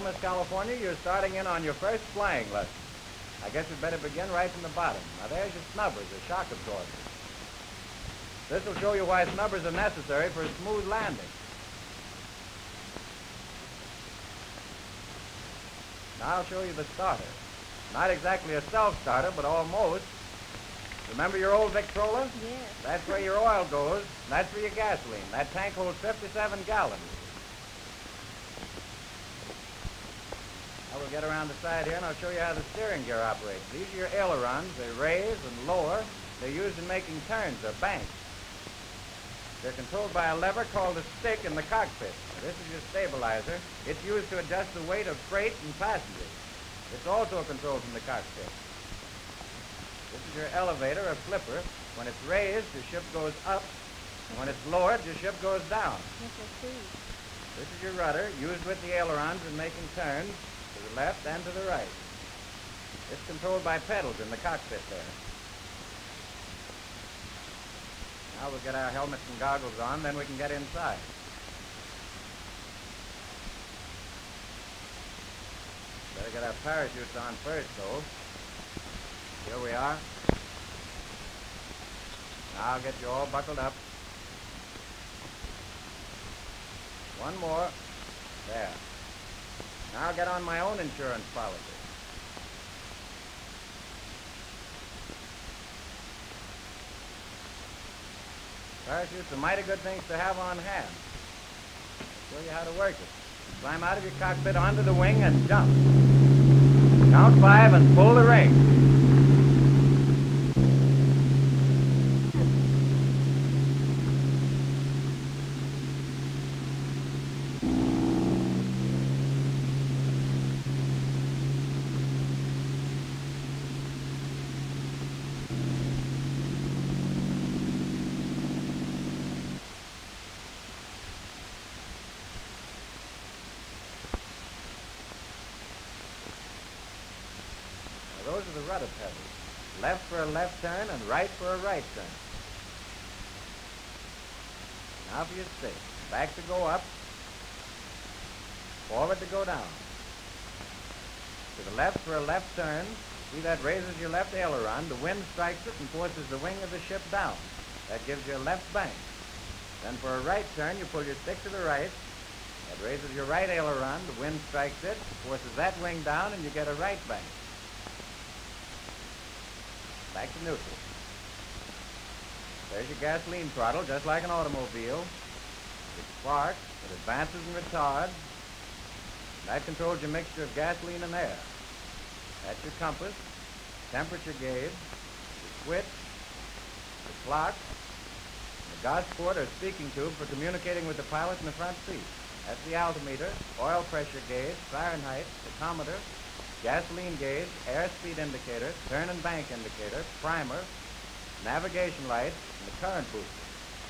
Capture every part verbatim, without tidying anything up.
Miss California, you're starting in on your first flying lesson. I guess you'd better begin right from the bottom. Now, there's your snubbers, or shock absorbers. This will show you why snubbers are necessary for a smooth landing. Now I'll show you the starter. Not exactly a self-starter, but almost. Remember your old Victrola? Yes. That's where your oil goes. That's for your gasoline. That tank holds fifty-seven gallons. I will get around the side here and I'll show you how the steering gear operates. These are your ailerons. They raise and lower. They're used in making turns or banks. They're controlled by a lever called a stick in the cockpit. Now, this is your stabilizer. It's used to adjust the weight of freight and passengers. It's also controlled from the cockpit. This is your elevator or flipper. When it's raised, your ship goes up. And when it's lowered, your ship goes down. Yes, I see. This is your rudder, used with the ailerons in making turns to the left and to the right. It's controlled by pedals in the cockpit there. Now we'll get our helmets and goggles on, then we can get inside. Better get our parachutes on first, though. Here we are. Now I'll get you all buckled up. One more. There. Now I'll get on my own insurance policy. Parachutes are mighty good things to have on hand. I'll show you how to work it. Climb out of your cockpit onto the wing and jump. Count five and pull the ring. Those are the rudder pedals. Left for a left turn and right for a right turn. Now for your stick. Back to go up. Forward to go down. To the left for a left turn. See, that raises your left aileron. The wind strikes it and forces the wing of the ship down. That gives you a left bank. Then for a right turn, you pull your stick to the right. That raises your right aileron. The wind strikes it, forces that wing down, and you get a right bank. Back to neutral. There's your gasoline throttle, just like an automobile. It sparks, it advances and retards. That controls your mixture of gasoline and air. That's your compass, temperature gauge, your switch, the clock, the Gosport or speaking tube for communicating with the pilot in the front seat. That's the altimeter, oil pressure gauge, Fahrenheit, tachometer, gasoline gauge, airspeed indicator, turn and bank indicator, primer, navigation lights, and the current booster.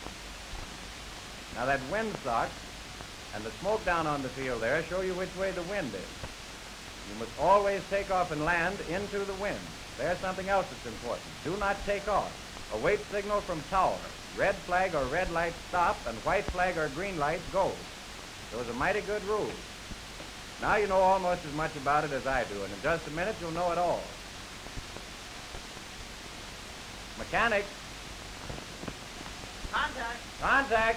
Now that wind sock and the smoke down on the field there show you which way the wind is. You must always take off and land into the wind. There's something else that's important. Do not take off. Await signal from tower. Red flag or red light stop, and white flag or green light go. Those are mighty good rules. Now you know almost as much about it as I do, and in just a minute you'll know it all. Mechanic. Contact. Contact.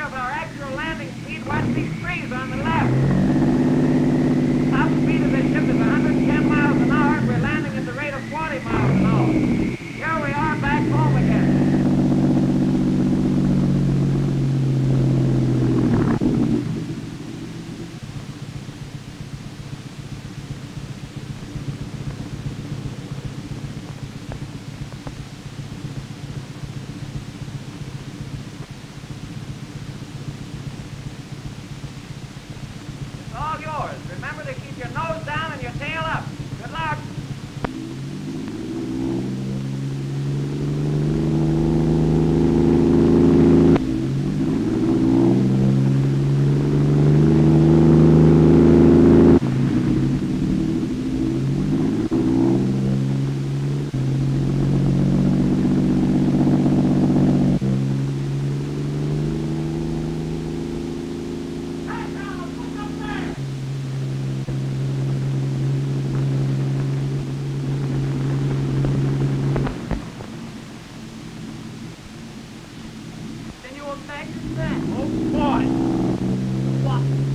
of our actual landing speed, watch these trees on the left. Top speed of the ship is one hundred ten miles an hour, and we're landing at the rate of forty miles an hour. Here we are back home again. All yours. Remember to keep your nose down and your tail up. Good luck. Can you imagine that? Oh, boy. What?